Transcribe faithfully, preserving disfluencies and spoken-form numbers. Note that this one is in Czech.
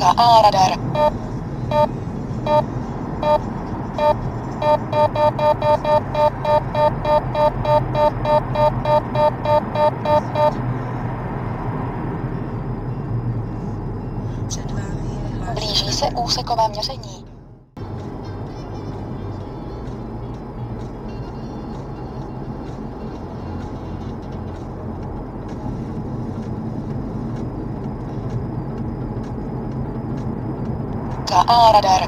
K A radar. Před vámi je hlášené. Blíží se úsekové měření. K A radar.